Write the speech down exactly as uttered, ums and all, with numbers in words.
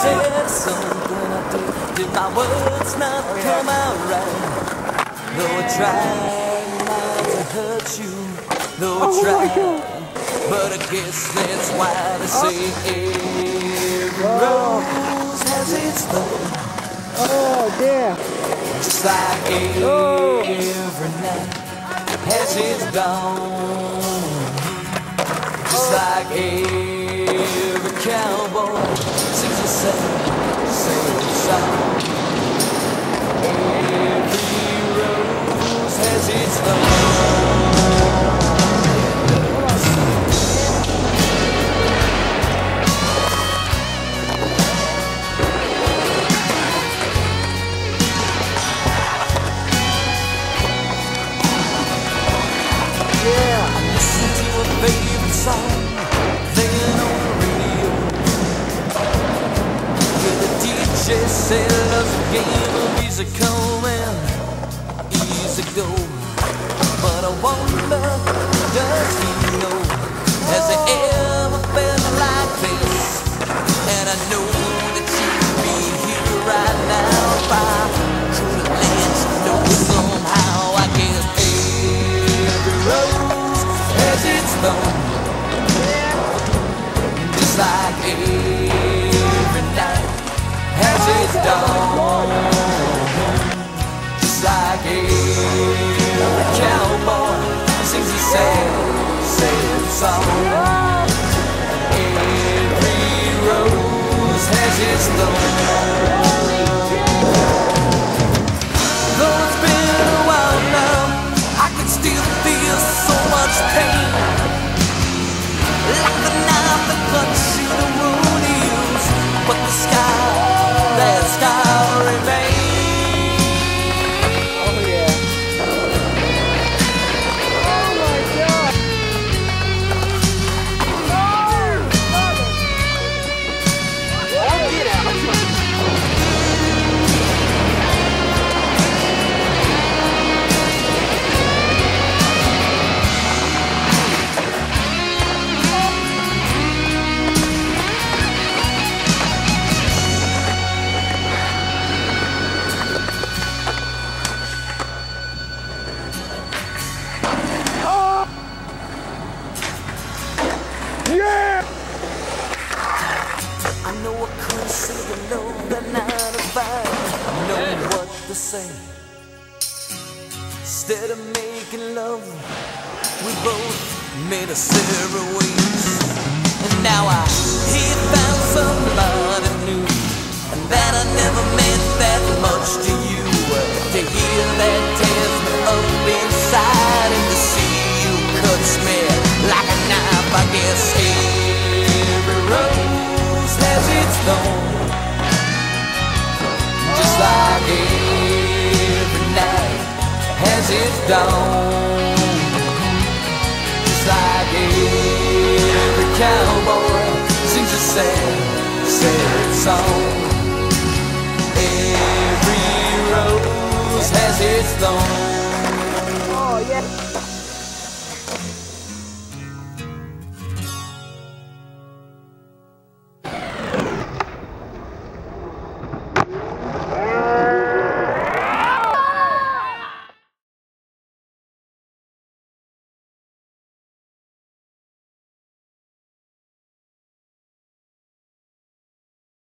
said something I did. Did my words not come out right? Though I tried not to hurt you, though I tried, but I guess that's why they say every rose has its thorn. Oh, yeah. Just like every night has its dawn. Just like every cowboy sings a same, same song. Every rose has its thorn. Listen to a favorite song playing on the radio. Yeah, the D J said love's a game of easy come and easy go. But I wonder, does he know? Has it ever been like this? And I know that you'd be here right now if I couldn't let you know somehow. I guess every rose has its thorn, just like every night has its dawn, just like every cowboy sings a sad, sad song. Every rose has its thorn. Though it's been a while now, I can still feel so much pain, like the knife that cuts you the wound heals, but the scar, that scar remains. Oh, yeah. Oh, my God. Oh, get out. Yeah! I know I couldn't say the no that night if I know what to say. Instead of making love, we both made a separate ways. And now I hear found somebody new, and that I never meant that much to you. To hear that tears me up inside, and to see you cuts me like a knife. I guess every rose has its thorn, just like every night has its dawn, just like every cowboy sings a sad, sad song. Every rose has its thorn. Oh, yeah.